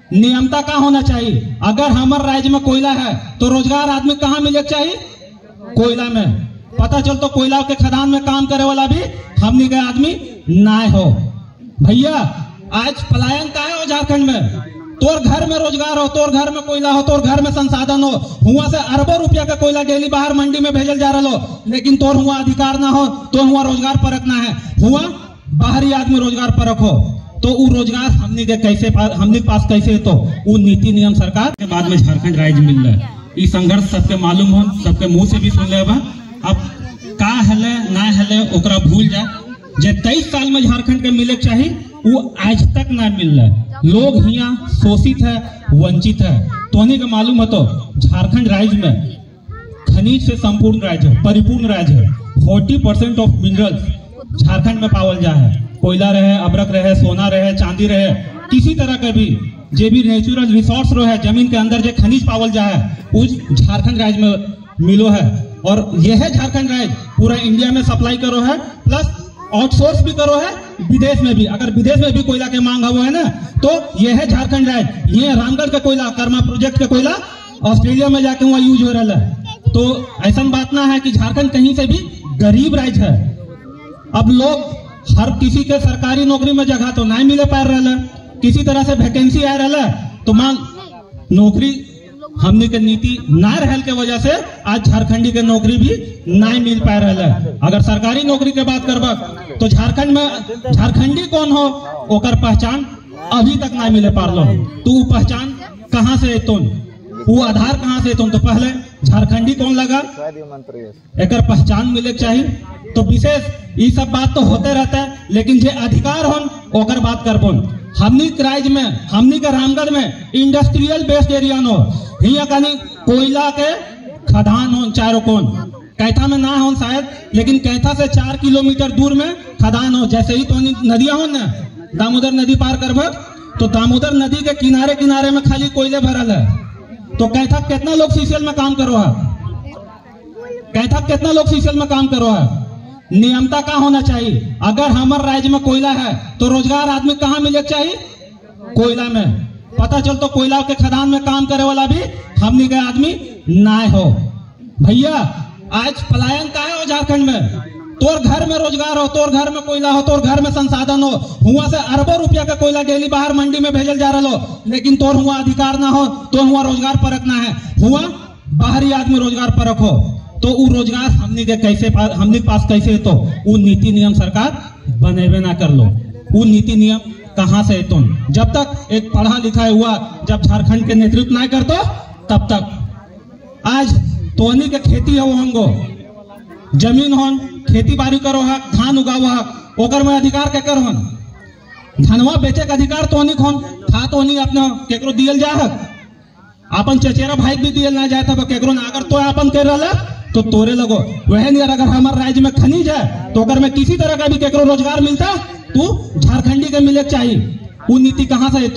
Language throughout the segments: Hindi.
नियमता का होना चाहिए। अगर हमारे राज्य में कोयला है तो रोजगार आदमी कहाँ मिले चाहिए? कोयला में। पता चल तो कोयला के खदान में काम करे वाला भी हमनी के आदमी ना हो। भैया आज पलायन का है झारखंड में? तोर घर में रोजगार हो, तोर घर में कोयला हो, तोर घर में संसाधन हो, हुआ से अरबों रुपया का कोयला डेली बाहर मंडी में भेजल जा रहा हो, लेकिन तोर हुआ अधिकार ना हो, तो हुआ रोजगार परख ना है, हुआ बाहरी आदमी रोजगार परख हो, तो वो रोजगार हमने के कैसे हमने पास कैसे? तो वो नीति नियम सरकार के बाद में झारखंड राज्य मिल रहा है। ये संघर्ष सबके मालूम हो, सबके मुंह से भी सुन ले। अब का हले ना हले ओकरा भूल जाए। जे 23 साल में झारखंड के मिले चाहिए वो आज तक ना मिल रहा है। लोग यहाँ शोषित है, वंचित है। तोहनी का मालूम है तो झारखंड राज्य में खनिज से संपूर्ण राज्य है, परिपूर्ण राज्य है। 40% ऑफ मिनरल्स झारखंड में पावल जा है। कोयला रहे, अबरक रहे, सोना रहे, चांदी रहे, किसी तरह का भी जे भी नेचुरल रिसोर्स रहे, जमीन के अंदर जो खनिज पावल जा है उस झारखंड राज्य में मिलो है। और यह है झारखंड राज्य पूरा इंडिया में सप्लाई करो है, प्लस आउटसोर्स भी करो है विदेश में भी। अगर विदेश में भी कोयला के मांग हुआ है ना, तो यह है झारखंड राज्य। ये रामगढ़ का कोयला, कर्मा प्रोजेक्ट का कोयला ऑस्ट्रेलिया में जाके वहाँ यूज हो रहा है। तो ऐसा बात ना है कि झारखंड कहीं से भी गरीब राज्य है। अब लोग हर किसी के सरकारी नौकरी में जगह तो नहीं मिले पा रहा है, किसी तरह से वैकेंसी आ रहा है तो मांग नौकरी हमने के नीति ना रहल के वजह से आज झारखंडी के नौकरी भी नहीं मिल पा रहा है। अगर सरकारी नौकरी के बात करबा तो झारखंड में झारखंडी कौन हो ओकर पहचान अभी तक नहीं मिले पारलो। तो वो पहचान कहाँ से तो वो आधार कहाँ से तो पहले झारखंडी कौन लगा एक पहचान मिले चाहिए। तो विशेष ये सब बात तो होते रहता है, लेकिन जे अधिकार हो ओकर बात करबो। हमनी राज्य में, हमनी के रामगढ़ में इंडस्ट्रियल बेस्ड एरिया हो, हियां कहीं कोयला के खदान हो चारों कोन। कैथा में ना हो शायद, लेकिन कैथा से 4 किलोमीटर दूर में खदान हो। जैसे ही तो नदियां हो ना, दामोदर नदी पार करबो तो दामोदर नदी के किनारे किनारे में खाली कोयले भरल है। तो कैथा कितना लोग सीसीएल में काम करो है? कैथा कितना लोग सीसीएल में काम करो है? नियमता का होना चाहिए। अगर हमारे राज्य में कोयला है तो रोजगार आदमी कहाँ मिले चाहिए? कोयला में। पता चल तो कोयला के खदान में काम करे वाला भी हमनी के आदमी ना हो। भैया आज पलायन का है झारखंड में? तोर घर में रोजगार हो, तोर घर में कोयला हो, तोर घर में संसाधन हो, हुआ से अरबों रुपया का कोयला डेली बाहर मंडी में भेजल जा रहा हो, लेकिन तोर हुआ अधिकार ना हो, तो हुआ रोजगार परख ना है, हुआ बाहरी आदमी रोजगार परख हो, तो वो रोजगार हमनी के कैसे हमनी पास कैसे? तो वो नीति नियम सरकार बनेबे ना कर लो। वो नीति नियम कहाँ से तो? जब तक एक पढ़ा लिखा हुआ जब झारखंड के नेतृत्व नहीं करतो तब तक। आज तोहनी के खेती हो, हमको जमीन हो, खेती बाड़ी करो है, धान उगाओ है, ओकर में अधिकार के कर हो। धनवा बेचे के अधिकार तोहनी खोन, खा तोहनी अपने केकरो दियल जा है, अपन चचेरा भाई भी दियल ना जाए था केकरो ना। अगर तो अपन कर रहा तो तोरे लगो वह नहीं। अगर हमारे राज्य में खनिज है तो अगर में किसी तरह का भी केकरो रोजगार मिलता तो झारखंडी के मिले चाहिए। वो नीति कहाँ से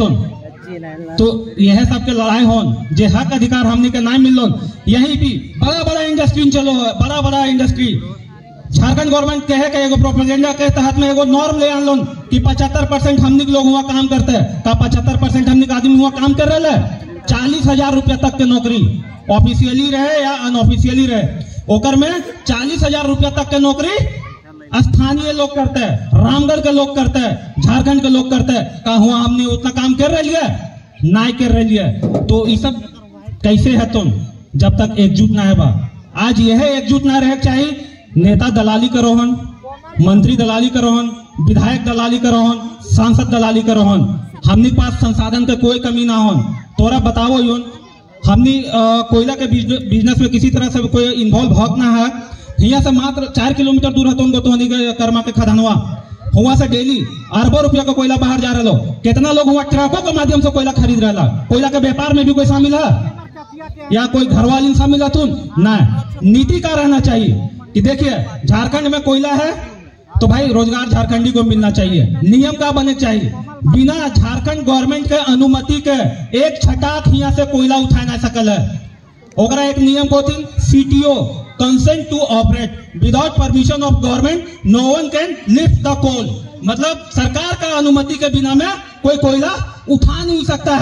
तो यह सबके लड़ाई हो, जे हक अधिकार हमने के नहीं मिलो। यही भी बड़ा बड़ा इंडस्ट्री चलो है, बड़ा बड़ा इंडस्ट्री। झारखंड गवर्नमेंट कहे के एगो प्रोपेगेंडा के तहत में एगो नॉर्म ले आन कि 75% हमने के लोग हुआ काम करते हैं। का 75% हमने के आदमी हुआ काम कर रहे हैं? 40,000 रुपया तक के नौकरी ऑफिशियली रहे या अनऑफिशियली रहे, ओकर में 40,000 रुपया तक के नौकरी स्थानीय लोग करते हैं, रामगढ़ के लोग करते हैं, झारखंड के लोग करते हैं। का हुआ हमने उतना काम कर रही है? नहीं कर रही है। तो ये सब कैसे है तुम जब तक एकजुट ना है? आज यह एकजुट ना रहे चाहिए। नेता दलाली करो हन, मंत्री दलाली करो हन, विधायक दलाली करो हन, सांसद दलाली करो हन। हमने पास संसाधन के कोई कमी ना हो। तोरा बताओ योन हमने कोयला के बिजनेस में किसी तरह से कोई इन्वॉल्व हक ना है। यहाँ से मात्र 4 किलोमीटर दूर है तो कर्मा के खदानवा, हुआ से डेली अरबों रुपया का कोयला बाहर जा रहा। कितना लोग हुआ ट्रकों के माध्यम से कोयला खरीद रहा। कोयला के व्यापार में भी कोई शामिल है या कोई घरवाली शामिल है? ना। नीति का रहना चाहिए कि देखिए झारखंड में कोयला है तो भाई रोजगार झारखंडी को मिलना चाहिए। नियम का बने चाहिए, बिना झारखंड गवर्नमेंट के अनुमति के एक छटाक यहाँ से कोयला उठा ना सकल है। ओकरा एक नियम को थी CTO, consent to operate without permission of government no one can lift the coal. मतलब सरकार का अनुमति के बिना में कोई कोयला उठा नहीं सकता है।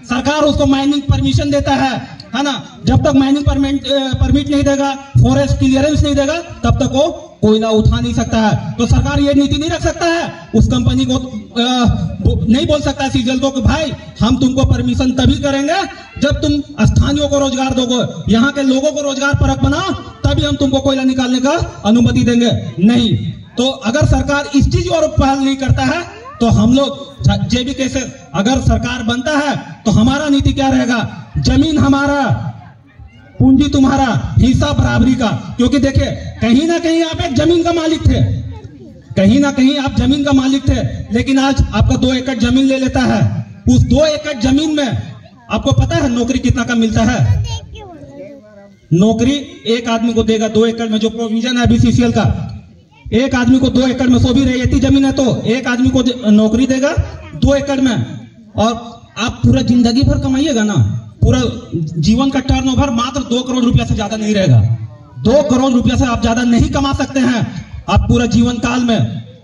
सरकार उसको माइनिंग परमिशन देता है ना। जब तक माइनिंग परमिट नहीं देगा, फॉरेस्ट क्लियरेंस नहीं देगा, तब तक वो कोयला उठा नहीं सकता है। तो सरकार ये नीति नहीं रख सकता है, उस कंपनी को नहीं बोल सकता सीजल को कि भाई हम तुमको परमिशन तभी करेंगे जब तुम स्थानीयों को रोजगार दोगे, यहाँ के लोगों को रोजगार परक बनाओ, तभी हम तुमको कोयला निकालने का अनुमति देंगे। नहीं, तो अगर सरकार इस चीज और पहल नहीं करता है तो हम लोग जेबी केसेस अगर सरकार बनता है तो हमारा नीति क्या रहेगा, जमीन हमारा, पूंजी तुम्हारा, हिस्सा बराबरी का। क्योंकि देखिए कहीं ना कहीं आप एक जमीन का मालिक थे, कहीं ना कहीं आप जमीन का मालिक थे, लेकिन आज आपका 2 एकड़ जमीन ले लेता है। उस 2 एकड़ जमीन में आपको पता है नौकरी कितना का मिलता है? नौकरी एक आदमी को देगा 2 एकड़ में, जो प्रोविजन है बीसीसीएल का, एक आदमी को 2 एकड़ में, सो भी रैयती जमीन है तो एक आदमी को नौकरी देगा 2 एकड़ में। और आप पूरा जिंदगी भर कमाइएगा ना, पूरा जीवन का टर्नओवर मात्र 2 करोड़ रुपया से ज्यादा नहीं रहेगा। 2 करोड़ रुपया से आप ज्यादा नहीं कमा सकते हैं आप पूरा जीवन काल में।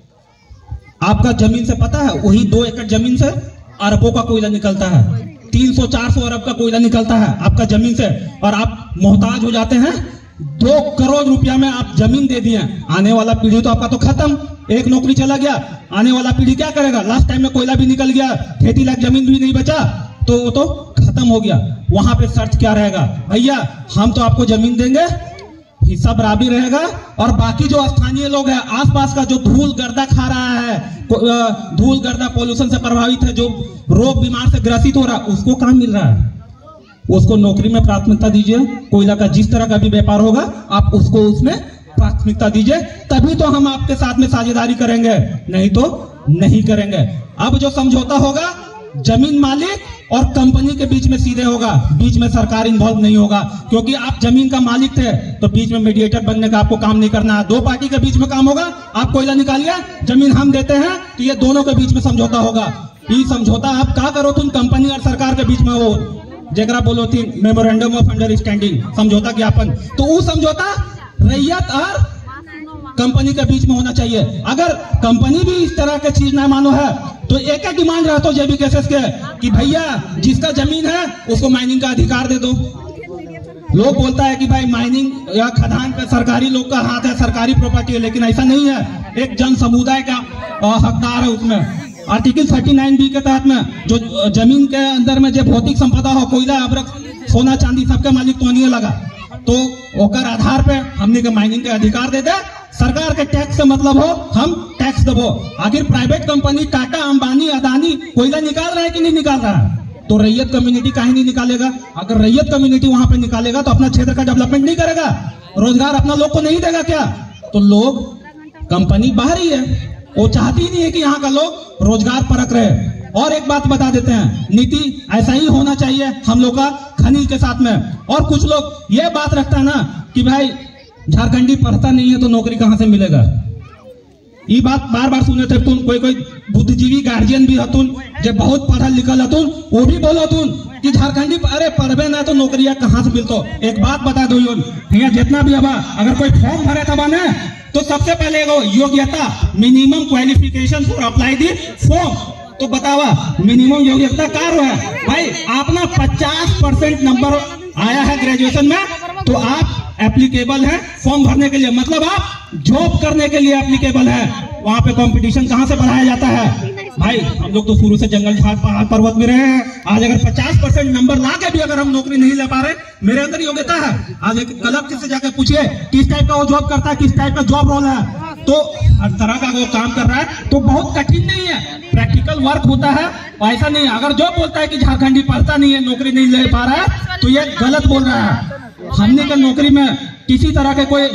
आपका जमीन से पता है, वही 2 एकड़ जमीन से अरबों का कोयला निकलता है, 300-400 अरब का कोयला निकलता है आपका जमीन से, और आप मोहताज हो जाते हैं। 2 करोड़ रुपया में आप जमीन दे दिए, आने वाला पीढ़ी तो आपका तो खत्म, एक नौकरी चला गया, आने वाला पीढ़ी क्या करेगा? लास्ट टाइम में कोयला भी निकल गया, खेती लायक जमीन भी नहीं बचा, तो वो तो खत्म हो गया। वहां पे शर्त क्या रहेगा? भैया हम तो आपको जमीन देंगे, हिस्सा बराबरी रहेगा, और बाकी जो स्थानीय लोग हैं, आसपास का जो धूल गर्दा खा रहा है, धूल गर्दा पोल्यूशन से प्रभावित है, जो रोग बीमार से ग्रसित हो रहा है, उसको काम मिल रहा है, उसको नौकरी में प्राथमिकता दीजिए। कोयला का जिस तरह का भी व्यापार होगा आप उसको उसमें प्राथमिकता दीजिए, तभी तो हम आपके साथ में साझेदारी करेंगे, नहीं तो नहीं करेंगे। अब जो समझौता होगा जमीन मालिक और कंपनी के बीच में सीधे होगा, बीच में सरकार इन्वॉल्व नहीं होगा, क्योंकि आप जमीन का मालिक थे तो बीच में मीडिएटर बनने का आपको काम नहीं करना है। 2 पार्टी के बीच में काम होगा, आप कोयला निकालिए, जमीन हम देते हैं, तो ये दोनों के बीच में समझौता होगा। ये समझौता आप क्या करो, तुम कंपनी और सरकार के बीच में हो, जगरा बोलो थी मेमोरेंडम ऑफ अंडरस्टैंडिंग, समझौता ज्ञापन, तो वो समझौता रैयत और कंपनी के बीच में होना चाहिए। अगर कंपनी भी इस तरह के चीज ना मानो है तो एक ही डिमांड रहता है जेबी केसेस के कि भैया जिसका जमीन है उसको माइनिंग का अधिकार दे दो। लोग बोलता है कि भाई माइनिंग या खदान पे सरकारी लोग का हाथ है, सरकारी प्रॉपर्टी है, लेकिन ऐसा नहीं है। एक जन समुदाय का हकदार है उसमें। आर्टिकल 39B के तहत में जो जमीन के अंदर में जो भौतिक संपदा हो, कोयला, अबरक, सोना चांदी, सबके मालिक तो नहीं लगा, तो ओकर आधार पे हमने के माइनिंग के अधिकार दे दे। सरकार के टैक्स से मतलब हो, हम टैक्स देवो। आखिर प्राइवेट कंपनी टाटा, अंबानी, अदानी कोयला निकाल रहा है कि नहीं निकाल रहा है, तो रैयत कम्युनिटी काहे नहीं निकालेगा? अगर रैयत कम्युनिटी वहां पे निकालेगा तो अपना क्षेत्र का डेवलपमेंट नहीं करेगा, रोजगार अपना लोग को नहीं देगा क्या? तो लोग, कंपनी बाहर ही है, वो चाहती ही नहीं है कि यहाँ का लोग रोजगार परक रहे। और एक बात बता देते हैं, नीति ऐसा ही होना चाहिए हम लोग का खनिज के साथ में। और कुछ लोग ये बात रखता है ना कि भाई झारखंडी पढ़ता नहीं है तो नौकरी कहां से मिलेगा। ये बात बार बार सुने थे तुम, कोई बुद्धिजीवी गार्जियन भी हतुन, जो बहुत पढ़ा लिखल हतुन, वो भी बोलो तुम कि झारखंडी अरे पढ़बे ना तो नौकरियां कहां से मिलतो। एक बात बता दो भैया, जितना भी हवा अगर कोई फॉर्म भरे था ना, तो सबसे पहले योग्यता, minimum qualification for apply the form, तो बतावा मिनिमम योग्यता क्या है भाई? आपना 50% नंबर आया है ग्रेजुएशन में तो आप एप्लीकेबल है फॉर्म भरने के लिए, मतलब आप जॉब करने के लिए एप्लीकेबल है। वहां पे कंपटीशन कहां से बढ़ाया जाता है भाई? हम लोग तो शुरू से जंगल झाड़ पहाड़ पर्वत में रहे हैं। आज अगर 50% नंबर ला के भी अगर हम नौकरी नहीं ले पा रहे, मेरे अंदर योग्यता है। आज एक कलेक्टर से जाकर पूछिए किस टाइप का वो जॉब करता है, किस टाइप का जॉब रोल है, तो हर तरह का वो काम कर रहा है। तो बहुत कठिन नहीं है, प्रैक्टिकल वर्क होता है, ऐसा नहीं है। अगर जो बोलता है कि झारखंडी पढ़ता नहीं है, नौकरी नहीं ले पा रहा है, तो ये गलत बोल रहा है। हमने का नौकरी में किसी तरह के कोई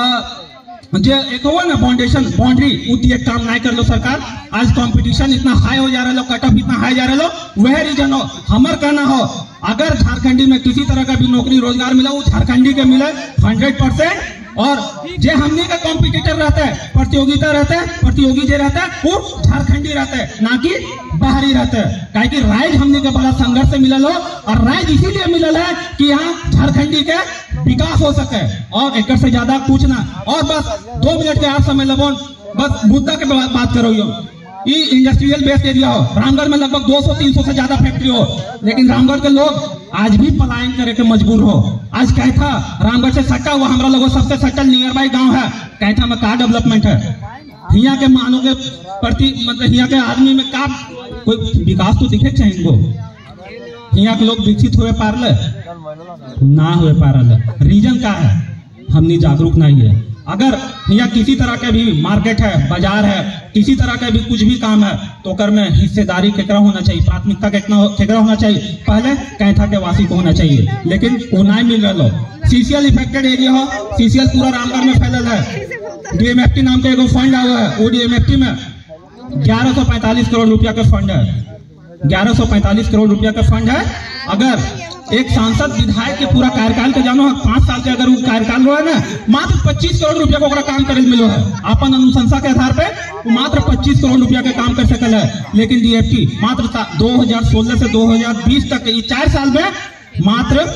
जो एक हुआ ना बाउंड्री उतनी एक काम नहीं कर लो सरकार। आज कंपटीशन इतना हाई हो जा रहा है, कट ऑफ इतना हाई जा रहा है, वह रीजन हो हमार कहना हो, अगर झारखंडी में किसी तरह का भी नौकरी रोजगार मिला वो झारखंडी के मिले 100%। और जे हमने का कॉम्पिटिटर रहता है, प्रतियोगिता रहता है, प्रतियोगी जो रहता है वो झारखंडी रहता है, ना कि बाहरी रहता है। काहे कि राइज हमने के बड़ा संघर्ष से मिलल हो, और राइज इसीलिए मिलल है कि यहाँ झारखंडी के विकास हो सके, और एक से ज्यादा कुछ ना। और बस 2 मिनट के आप समय लगो, बस मुद्दा के बात करो। ये इंडस्ट्रियल बेस्ड एरिया हो, रामगढ़ में लगभग 200-300 से ज्यादा फैक्ट्री हो, लेकिन रामगढ़ के लोग आज भी पलायन करे के मजबूर हो। आज कैथा रामगढ़ से सटा हुआ हमारा लोगों सबसे सटल नियर बाई गाँव है, कैथा में का डेवलपमेंट है, यहाँ के मानव के प्रति मतलब यहाँ के आदमी में का कोई विकास तो दिखे चाहिए इनको। यहाँ के लोग विकसित हुए पारले ना हुए पारले, रीजन का है हमनी जागरूक नहीं है। अगर यहाँ किसी तरह के भी मार्केट है, बाजार है, किसी तरह का भी कुछ भी काम है तो कर में हिस्सेदारी केकरा होना चाहिए, प्राथमिकता केकरा होना चाहिए, पहले कैथा के वासी को होना चाहिए, लेकिन वो नहीं मिल रहा। सीसीएल इफेक्टेड एरिया हो, सीसीएल पूरा रामगढ़ में फैलल है। डीएमएफटी नाम का एक फंड आया है, वो डीएमएफटी में 1145 करोड़ रुपया का फंड है, 1145 करोड़ रुपया का फंड है। अगर एक सांसद विधायक के पूरा कार्यकाल के जानो 5 साल के अगर वो कार्यकाल रहा है ना, मात्र 25 करोड़ रुपया को काम करे मिलो है। अपन अनुशंसा के आधार पे वो मात्र 25 करोड़ रुपया का काम कर सकल है, लेकिन डीएफटी मात्र 2016 से 2020 तक इस 4 साल में मात्र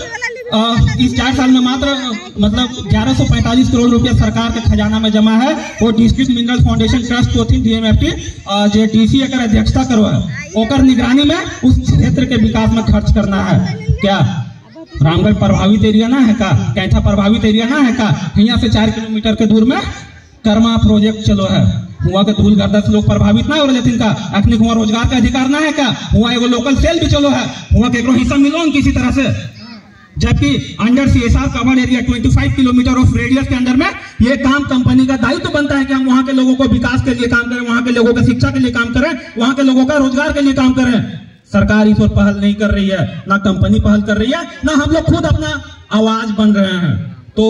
मतलब 1145 करोड़ रुपया सरकार के खजाना में जमा है। वो डिस्ट्रिक्ट मिनरल फाउंडेशन ट्रस्ट को थी डीएमएफटी जो डीसी एकर अध्यक्षता करो है, ओकर निगरानी में उस क्षेत्र के विकास में खर्च करना है। क्या रामगढ़ प्रभावित एरिया ना है का, कैथा प्रभावित एरिया ना है का? यहाँ से 4 किलोमीटर के दूर में कर्मा प्रोजेक्ट चलो है, हुआ के धूल गर्दा से लोग प्रभावित ना हो रहे का, अखनी हुआ रोजगार का अधिकार ना है का, हुआ एगो लोकल सेल भी चलो है, हुआ के हिस्सा मिलो किसी तरह से। जबकि under CSR covered area 25 kilometre of radius के अंदर में ये काम कंपनी का दायित्व तो बनता है कि हम वहां के लोगों को विकास के लिए काम करें, वहां के लोगों को शिक्षा के लिए काम करें, वहां के लोगों का रोजगार के लिए काम करें। सरकार इस पर पहल नहीं कर रही है, ना कंपनी पहल कर रही है, ना हम लोग खुद अपना आवाज बन रहे हैं। तो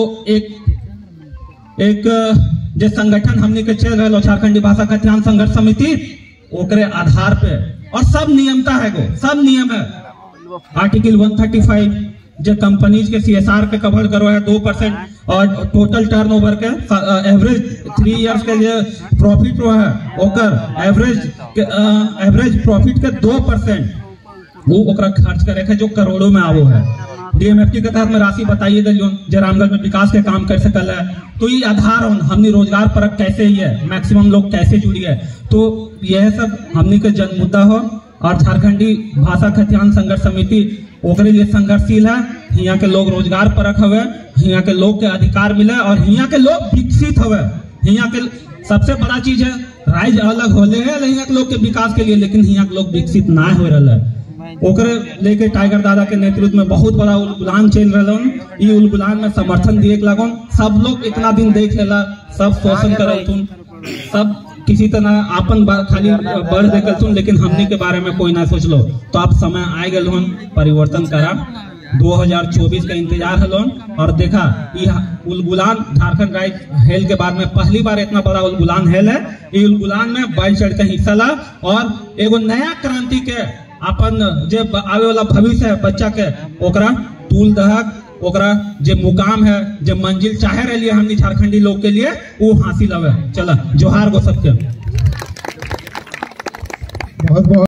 एक जो संगठन हमने के चल रहे झारखंडी भाषा कल्याण संघर्ष समिति, ओकरे आधार पे और सब नियमता है, सब नियम है। आर्टिकल 135 जो कंपनीज के सीएसआर के कवर करो है 2% और टोटल टर्नओवर के एवरेज 3 इयर्स के लिए प्रॉफिट रो है, ओकर एवरेज प्रॉफिट के 2% वो ओकरा खर्च करे है जो करोड़ों में आवो है। डीएमएफटी के तहत में राशि बताइए दलियों जो रामगढ़ में विकास के काम कर सकल है। तो ये आधार हमने रोजगार परक कैसे ही है, मैक्सिमम लोग कैसे जुड़ी है, तो यह सब हमने के जन मुद्दा हो। और झारखंडी भाषा कल्याण संघर्ष समिति ओकरे लिए संघर्षशील है। यहाँ के लोग रोजगार परक हवे, यहाँ के लोग के अधिकार मिले और यहाँ के लोग विकसित हवे। यहाँ के सबसे बड़ा चीज है राज्य अलग होले है यहाँ के लोग के विकास के लिए, लेकिन यहाँ के लोग विकसित ना हो रहा है। ओकरे लेके टाइगर दादा के नेतृत्व में बहुत बड़ा उलगुलान चल रहा है। ये उलगुलान में समर्थन दिए लगो, सब लोग इतना दिन देख लेला, सब शोषण करतुन, सब किसी तरह अपन खाली बढ़ देखल, लेकिन हमने के बारे में कोई ना सोच लो। तो आप समय आए गए परिवर्तन करा, 2024 का इंतजार है। और देखा ये उलगुलान झारखंड राज्य हेल के बाद में पहली बार इतना बड़ा उलगुलान हेल है। ये उलगुलान में बढ़ चढ़ के हिस्सा ला और एगो नया क्रांति के अपन जो आवे वाला भविष्य है बच्चा के, ओकरा टूल दहक, ओकरा जो मुकाम है, जो मंजिल चाहे रही है हमनी झारखंडी लोग के लिए, वो हासिल हवे। चला जोहार गो सबके। बहुत बहुत